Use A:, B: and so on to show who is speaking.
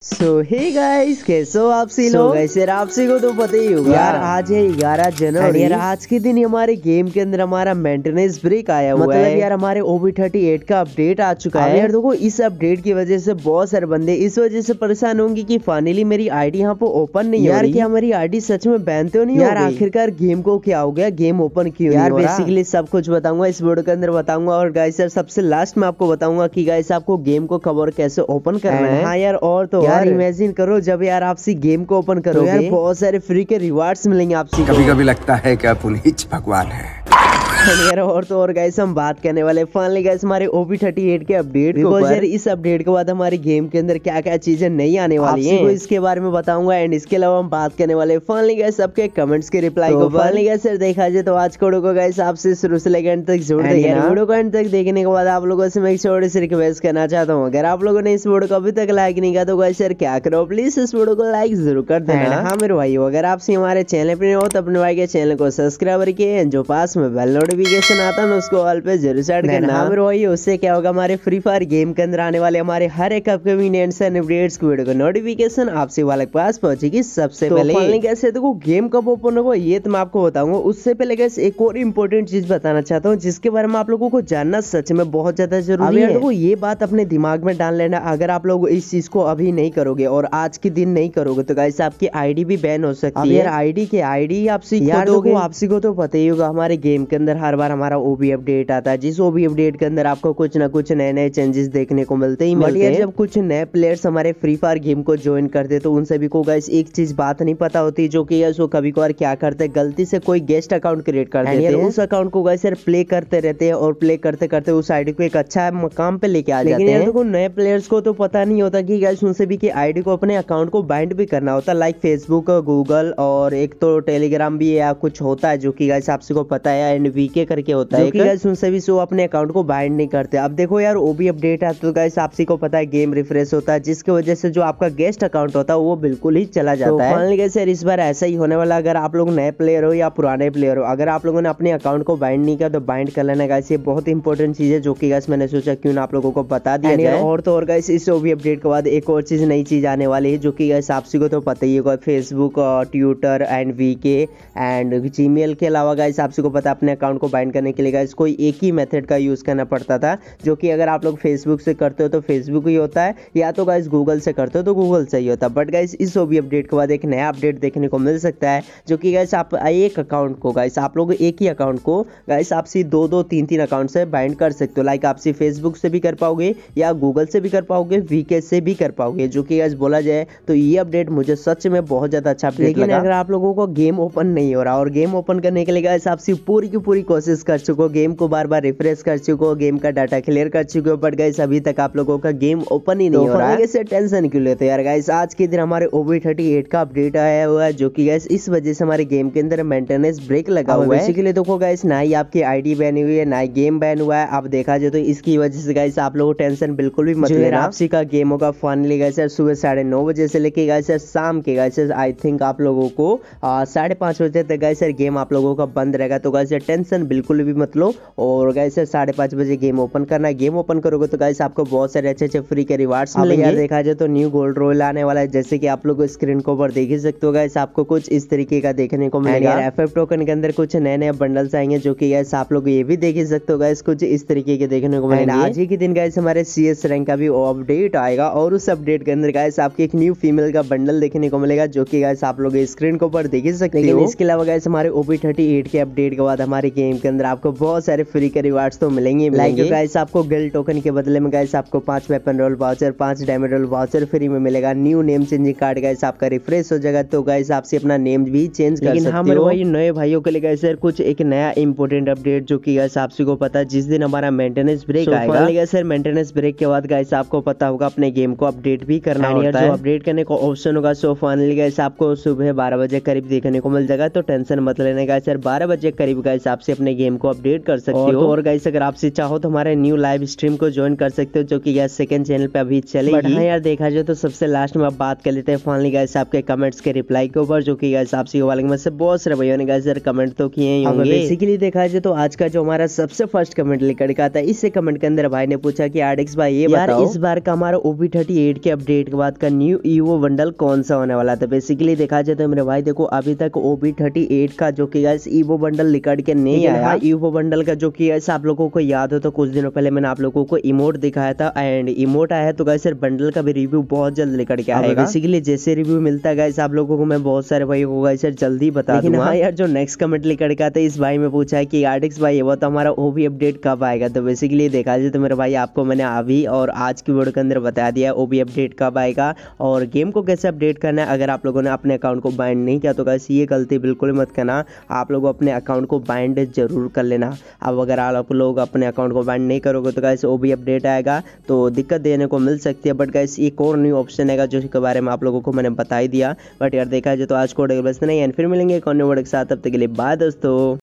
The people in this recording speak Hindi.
A: हे गाइस, कैसे हो आप सी लोग? यार आपसी को तो पता ही होगा यार, आज है 11 जनवरी। यार आज के दिन हमारे गेम के अंदर हमारा मेंटेनेंस ब्रेक आया हुआ है। यार हमारे OB38 का अपडेट आ चुका है। यार देखो, इस अपडेट की वजह से बहुत सारे बंदे इस वजह से परेशान होंगे कि फाइनली मेरी आईडी यहाँ पे ओपन नहीं हो रही। क्या हमारी आईडी सच में बैन तो नहीं यार? आखिरकार गेम को क्या हो गया, गेम ओपन क्यों यार? बेसिकली सब कुछ बताऊंगा इस वीडियो के अंदर बताऊंगा। और गाइस यार सबसे लास्ट में आपको बताऊंगा कि गाइस आपको गेम को कवर कैसे ओपन करना है। हाँ यार, और तो यार इमेजिन करो जब यार आपसी गेम को ओपन करो, तो यार बहुत सारे फ्री के रिवार्ड्स मिलेंगे आपसी।
B: कभी कभी लगता है कि आप उन्हीं भगवान है।
A: यार और तो और गाइस हम बात करने वाले फाइनली गाइस हमारे OB38 के अपडेट के ऊपर। यार इस अपडेट के बाद हमारी गेम के अंदर क्या क्या चीजें नई आने वाली हैं, इसके बारे में बताऊंगा। एंड इसके अलावा हम बात करने वाले फाइनली गाइस सबके कमेंट्स के रिप्लाई को। फाइनली गाइस सर देखा जाए तो आज कोड को गाइस आपसे शुरू से लेकर एंड तक जरूर देखना। वीडियो को एंड तक देखने के बाद आप लोगों से मैं एक छोटी सी रिक्वेस्ट करना चाहता हूँ, अगर आप लोगों ने इस वीडियो को अभी तक लाइक नहीं किया तो गाइस यार क्या करो, प्लीज इस वीडियो को लाइक जरूर कर देना। हाँ मेरे भाई, अगर आपसे हमारे चैनल पर हो तो अपने भाई के चैनल को सब्सक्राइब किए, जो पास में बेल नोटिफिकेशन आता है उसको ऑल पे जरूर सेट करना। हाँ मेरे भाई, उससे क्या होगा, हमारे फ्री फायर गेम के अंदर आने वाले हमारे हर एक अपकमिंग अपडेट्स की वीडियो का नोटिफिकेशन आपसे वाले पास पहुंचेगी सबसे पहले। फाइनली कैसे देखो गेम कब ओपन होगा ये तो मैं आपको बताऊंगा। उससे पहले गाइस एक और इम्पोर्टेंट चीज बताना चाहता हूँ जिसके बारे में आप लोगों को जानना सच में बहुत ज्यादा जरूरी है। देखो ये बात अपने दिमाग में डाल लेना, अगर आप लोग इस चीज को अभी नहीं करोगे और आज के दिन नहीं करोगे तो गाइस आपकी आईडी भी बैन हो सकती है। यार आईडी के आईडी आपसी आपसी को तो पता ही होगा, हमारे गेम के अंदर हर बार हमारा OB अपडेट आता है, जिस OB अपडेट के अंदर आपको कुछ ना कुछ नए नए चेंजेस देखने को मिलते ही मिलते हैं। जब कुछ नए प्लेयर्स हमारे फ्री फायर गेम को ज्वाइन करते तो उन सभी को गाइस एक चीज बात नहीं पता होती, जो कि वो कभी कभार क्या करते हैं, गलती से कोई गेस्ट अकाउंट क्रिएट कर देते हैं। उस अकाउंट को गाइस यार प्ले करते रहते हैं और प्ले करते करते उस आईडी को एक अच्छा मकाम पे लेके आ जाते हैं। लेकिन देखो नए प्लेयर्स को तो पता नहीं होता कि गाइस उन सभी की आईडी को अपने अकाउंट को बाइंड भी करना होता है, लाइक फेसबुक, गूगल और एक तो टेलीग्राम भी या कुछ होता है जो कि गाइस आपको पता है, एंड VK करके होता है गाइस, उन सभी से अपने अकाउंट को बाइंड नहीं करते। अब देखो यार OB अपडेट आता तो गाइस आपसी को पता है गेम रिफ्रेश होता है, जिसकी वजह से जो आपका गेस्ट अकाउंट होता है वो बिल्कुल ही चला जाता है। फाइनली गाइस यार इस बार ऐसा ही होने वाला, अगर आप लोग नए प्लेयर हो या पुराने प्लेयर हो, अगर आप लोगों ने अपने अकाउंट को बाइंड नहीं किया तो बाइंड कर लेना गाइस, ये बहुत इंपॉर्टेंट चीज है जो कि गाइस मैंने सोचा क्यों ना आप लोगों को बता दिया जाए। और तो और गाइस इस OB अपडेट के बाद एक और चीज नई चीज आने वाली है जो कि गाइस आपसी को तो पता ही होगा, Facebook, Twitter and VK and Gmail के अलावा गाइस आपसी को पता अपने अकाउंट को बाइंड करने के लिए गाइस कोई एक ही मेथड का यूज करना पड़ता था, जो कि अगर आप लोग फेसबुक से करते हो तो फेसबुक ही होता है, या तो गाइस गूगल से करते हो तो गूगल से ही होता है। बट गाइस इस OB अपडेट के बाद एक नया अपडेट देखने को मिल सकता है, जो कि गाइस आप एक अकाउंट को गाइस आप लोग एक ही अकाउंट को गाइस आपसी दो तीन अकाउंट से बाइंड कर सकते हो, लाइक आपसी फेसबुक से भी कर पाओगे या गूगल से भी कर पाओगे, VK से भी कर पाओगे, जो कि गाइस बोला जाए तो ये अपडेट मुझे सच में बहुत ज्यादा अच्छा अपडेट लगा। अगर आप लोगों को गेम ओपन नहीं हो रहा और गेम ओपन करने के लिए गाइस आपसी पूरी की पूरी कोशिश कर चुको, गेम को बार बार रिफ्रेश कर चुको, गेम का डाटा क्लियर कर चुके हो, बट गाइस अभी तक आप लोगों का गेम ओपन ही नहीं हो रहा है, इससे टेंशन क्यों लेते यार? गाइस आज के दिन हमारे OB38 का अपडेट आया हुआ है, जो कि गाइस इस वजह से हमारे गेम के अंदर मेंटेनेंस ब्रेक लगा हुआ है। बेसिकली देखो गाइस ना ही आपकी आईडी बैन हुई है ना ही गेम बैन हुआ है। अब देखा जाए तो इसकी वजह से गाइस आप लोगों को टेंशन बिल्कुल भी मत लेना। आपसी का गेम होगा फाइनली गाइस सुबह 9:30 बजे से लेके गाइस शाम के गाइस आई थिंक आप लोगों को 5:30 बजे तक गाइस गेम आप लोगों का बंद रहेगा, तो गाइस टेंशन बिल्कुल भी मत लो। और गाइस 5:30 बजे गेम ओपन करना है, गेम ओपन करोगे तो गाइस आपको बहुत सारे अच्छे फ्री के रिवार्ड्स मिलेंगे। यार देखा जाए तो न्यू गोल्ड रॉयल आने वाला है, जैसे कि आप लोग स्क्रीन को ऊपर देख ही सकते हो गाइस, आपको कुछ इस तरीके का देखने को मिलेगा। FF टोकन के अंदर कुछ नए नए बंडल्स आएंगे, जो कि गाइस आप लोग ये भी देख ही सकते हो गाइस, कुछ इस तरीके के देखने को मिलेंगे। आज ही के दिन गाइस हमारे CS रैंक का भी अपडेट आएगा, और उस अपडेट के अंदर गाइस आपको एक न्यू फीमेल का बंडल देखने को मिलेगा, जो कि गाइस आप लोग स्क्रीन को ऊपर देख ही सकते हो। इसके अलावा गाइस हमारे OB38 के अपडेट के बाद हमारे गेम के अंदर आपको बहुत सारे फ्री के रिवार्ड्स तो मिलेंगे। गाइस आपको गिल्ड टोकन के बदले में गाइस आपको 5 weapon roll voucher, 5 diamond roll voucher free में मिलेगा। New name changing card guys आपका रिफ्रेश हो जाएगा, तो गाइस आपसे अपना नेम भी चेंज कर सकते हो। हमारे भाई नए भाइयों के लिए गाइस यार कुछ एक नया इंपोर्टेंट अपडेट, जो कि गाइस आपसी को पता है जिस दिन हमारा मेंटेनेंस ब्रेक आएगा गाइस, मेंटेनेंस ब्रेक के बाद गाइस आपको पता होगा अपने गेम को अपडेट भी करना होता है। जो अपडेट करने का ऑप्शन होगा सो फाइनली गाइस आपको सुबह 12 बजे करीब देखने को मिल जाएगा, तो टेंशन मत लेने गाइस यार 12 बजे करीब गाइस आपसे अपने गेम को अपडेट कर सकते हो। और गाइस अगर आपसे चाहो तो हमारे न्यू लाइव स्ट्रीम को ज्वाइन कर सकते हो, जो कि गाइस सेकंड चैनल पे अभी चलेगी। बट हाँ यार देखा जाए तो सबसे लास्ट में आप बात कर लेते हैं फाइनली गाइस आपके कमेंट्स के रिप्लाई के ऊपर, जो कि गाइस आपसे वाले में से बहुत सारे भाइयों ने गाइस कमेंट तो किए ही होंगे। बेसिकली देखा जाए तो आज का जो हमारा सबसे फर्स्ट कमेंट लेकर के आता है, इससे कमेंट के अंदर भाई ने पूछा कि आरडिक्स भाई ये बताओ इस बार का हमारा OP38 के अपडेट के बाद का न्यू ईवो बंडल कौन सा होने वाला था। बेसिकली देखा जाए तो मेरे भाई देखो अभी तक OP38 का जो कि गाइस ईवो बंडल निकल के नहीं आया। ईवो बंडल का जो कि गाइस आप लोगों को याद हो तो कुछ दिनों पहले मैंने आप लोगों को इमोट दिखाया था, एंड इमोट आया तो गाइस बंडल का भी रिव्यू बहुत जल्द निकल के आएगा। बेसिकली जैसे रिव्यू मिलता है गाइस आप लोगों को मैं बहुत सारे भाई को गाइस जल्दी बता दूंगा। हाँ यार जो नेक्स्ट कमेंट लेकर के आता है इस भाई में पूछा है कि आरडिक्स भाई वो तो हमारा OP अपडेट कब आएगा। तो बेसिकली देखा जाए तो मेरे भाई आपको मैंने अभी और आज की वीडियो के अंदर बता दिया है OP अपडेट कब आएगा और गेम को कैसे अपडेट करना है। अगर आप लोगों ने अपने अकाउंट को बाइंड नहीं किया तो गाइस ये गलती बिल्कुल मत करना, आप लोग अपने अकाउंट को बाइंड जरूर कर लेना। अब अगर आप लोग अपने अकाउंट को बाइंड नहीं करोगे तो गाइस OP अपडेट आएगा तो दिक्कत देने को मिल सकती है। बट गाइस एक और न्यू ऑप्शन है जो इसके बारे में आप लोगों को मैंने बता ही दिया। बट यार देखा जाए तो आज को बस नहीं, फिर मिलेंगे एक और न्यू वीडियो के साथ, तब तक के लिए बाय दोस्तों।